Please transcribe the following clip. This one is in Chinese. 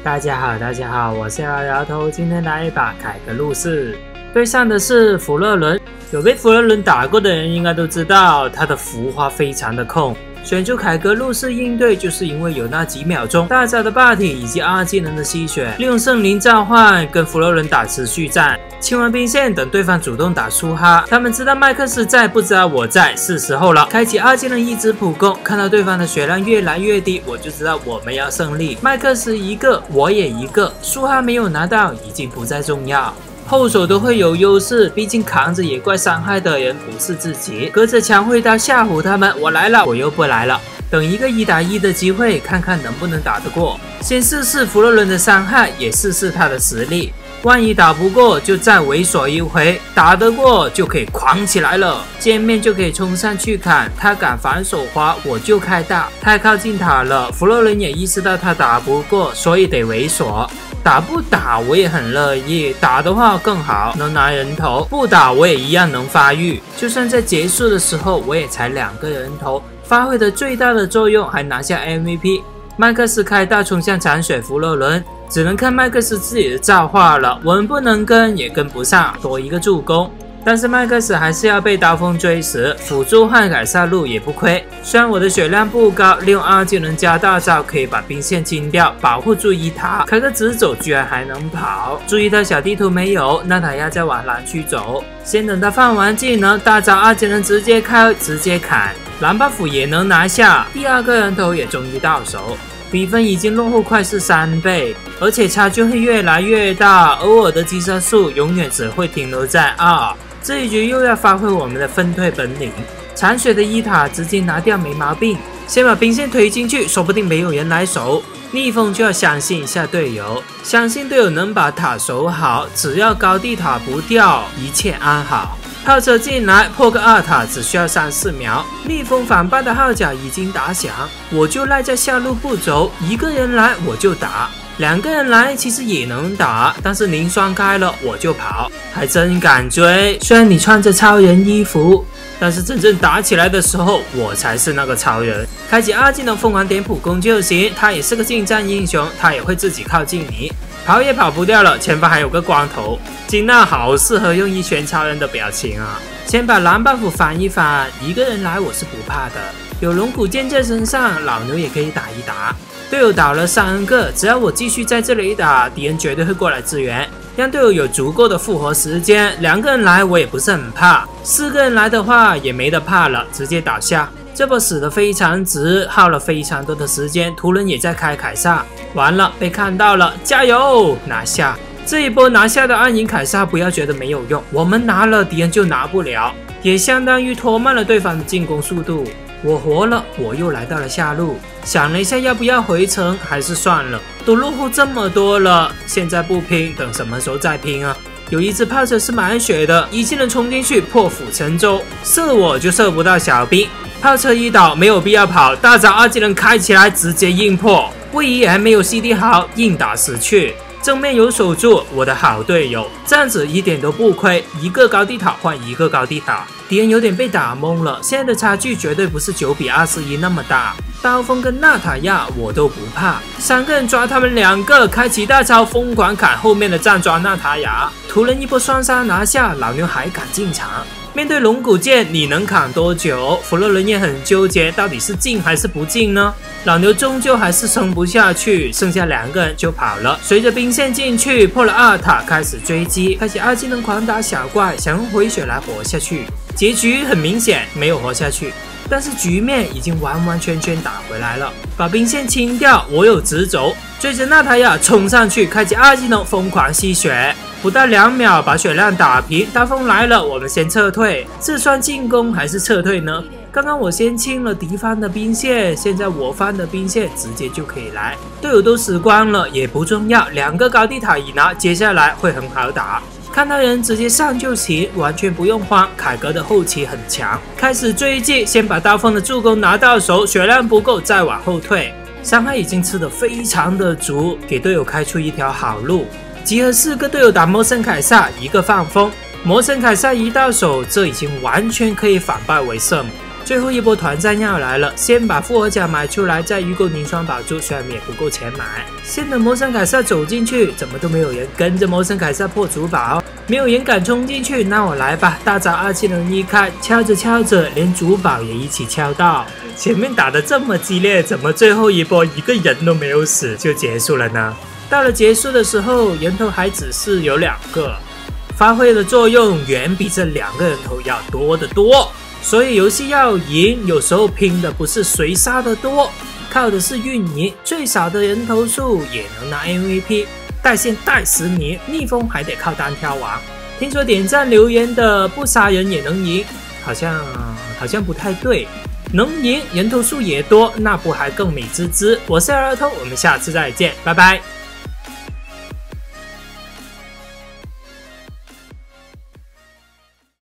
大家好，我是摇摇头，今天来一把凯格路士，对上的是弗勒伦。有被弗勒伦打过的人应该都知道，他的浮花非常的控。选出凯格路士应对，就是因为有那几秒钟大招的霸体以及2技能的吸血，利用圣灵召唤跟弗勒伦打持续战，清完兵线等对方主动打苏哈。他们知道麦克斯在，不知道我在，是时候了。开启2技能一直普攻，看到对方的血量越来越低，我就知道我们要胜利。麦克斯一个，我也一个，苏哈没有拿到已经不再重要。后手都会有优势，毕竟扛着野怪伤害的人不是自己，隔着墙会刀吓唬他们。我来了，我又不来了，等一个1打1的机会，看看能不能打得过。先试试弗洛伦的伤害，也试试他的实力。万一打不过，就再猥琐一回；打得过，就可以狂起来了。见面就可以冲上去砍，他敢反手滑，我就开大。太靠近塔了，弗洛伦也意识到他打不过，所以得猥琐。打不打我也很乐意，打的话更好，能拿人头；不打我也一样能发育。就算在结束的时候，我也才2个人头，发挥的最大的作用，还拿下 MVP。麦克斯开大冲向残血弗洛伦，只能看麦克斯自己的造化了，我们不能跟也跟不上，多一个助攻。但是麦克斯还是要被刀锋追死，辅助换凯撒路也不亏。虽然我的血量不高，利用2技能加大招可以把兵线清掉，保护住一塔。开个直走居然还能跑，注意到小地图没有，娜塔亚在往蓝区走。先等他放完技能，大招2技能直接开，直接砍，蓝 buff 也能拿下，第2个人头也终于到手。比分已经落后快是3倍，而且差距会越来越大，而我的击杀数永远只会停留在2。这一局又要发挥我们的分队本领，残血的1塔直接拿掉没毛病。先把兵线推进去，说不定没有人来守。逆风就要相信一下队友，相信队友能把塔守好，只要高地塔不掉，一切安好。炮车进来破个2塔只需要3-4秒，逆风反败的号角已经打响，我就赖在下路不走，一个人来我就打，2个人来其实也能打，但是您双开了我就跑，还真敢追。虽然你穿着超人衣服，但是真正打起来的时候，我才是那个超人。开启2技能疯狂点普攻就行，他也是个近战英雄，他也会自己靠近你，跑也跑不掉了。前方还有个光头，金娜好适合用一拳超人的表情啊！先把蓝 buff 翻一翻，一个人来我是不怕的，有龙骨剑在身上，老牛也可以打一打。队友倒了3个，只要我继续在这里打，敌人绝对会过来支援，让队友有足够的复活时间。2个人来我也不是很怕，4个人来的话也没得怕了，直接倒下。这波死得非常值，耗了非常多的时间，图人也在开凯撒，完了被看到了，加油拿下！这一波拿下的暗影凯撒不要觉得没有用，我们拿了敌人就拿不了，也相当于拖慢了对方的进攻速度。我活了，我又来到了下路，想了一下要不要回城，还是算了，都落后这么多了，现在不拼，等什么时候再拼啊？有一只炮车是满血的，1技能冲进去破釜沉舟，射我就射不到小兵。炮车一倒，没有必要跑，大招2技能开起来，直接硬破。位移还没有 CD 好，硬打死去。正面有守住，我的好队友，这样子一点都不亏，一个高地塔换一个高地塔。敌人有点被打懵了，现在的差距绝对不是9比21那么大。刀锋跟娜塔亚我都不怕，3个人抓他们2个，开启大招疯狂砍后面的站抓娜塔亚，图人一波双杀拿下，老牛还敢进场。面对龙骨剑，你能扛多久？弗洛伦也很纠结，到底是进还是不进呢？老牛终究还是撑不下去，剩下2个人就跑了。随着兵线进去，破了2塔，开始追击，开启2技能狂打小怪，想用回血来活下去。结局很明显，没有活下去。但是局面已经完完全全打回来了，把兵线清掉，我有直走，追着娜塔亚冲上去，开启2技能疯狂吸血，不到2秒把血量打平。大风来了，我们先撤退，这算进攻还是撤退呢？刚刚我先清了敌方的兵线，现在我方的兵线直接就可以来，队友都死光了也不重要，2个高地塔一拿，接下来会很好打。看到人直接上就行，完全不用慌。凯格的后期很强，开始追击，先把刀锋的助攻拿到手，血量不够再往后退。伤害已经吃得非常的足，给队友开出一条好路。集合4个队友打魔神凯撒，1个放风。魔神凯撒一到手，这已经完全可以反败为胜。 最后一波团战要来了，先把复活甲买出来，再预购凝霜宝珠，虽然也不够钱买。先等魔神凯撒走进去，怎么都没有人跟着魔神凯撒破主堡，没有人敢冲进去，那我来吧！大招2技能一开，敲着敲着，连主堡也一起敲到。前面打得这么激烈，怎么最后一波一个人都没有死就结束了呢？到了结束的时候，人头还只是有2个，发挥的作用远比这2个人头要多得多。所以游戏要赢，有时候拼的不是谁杀的多，靠的是运营，最少的人头数也能拿 MVP， 带线带死你，逆风还得靠单挑王。听说点赞留言的不杀人也能赢，好像不太对。能赢人头数也多，那不还更美滋滋？我是儿童，我们下次再见，拜拜。